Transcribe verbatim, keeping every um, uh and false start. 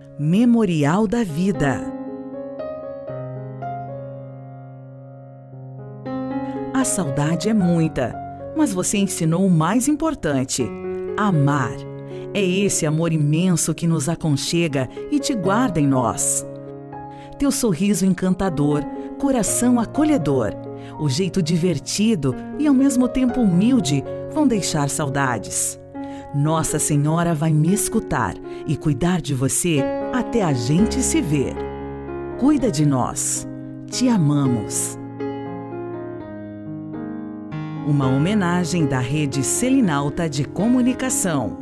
Memorial da Vida. A saudade é muita, mas você ensinou o mais importante: amar. É esse amor imenso que nos aconchega e te guarda em nós. Teu sorriso encantador, coração acolhedor, o jeito divertido e ao mesmo tempo humilde vão deixar saudades. Nossa Senhora vai me escutar e cuidar de você até a gente se ver. Cuida de nós. Te amamos. Uma homenagem da Rede Selinalta de Comunicação.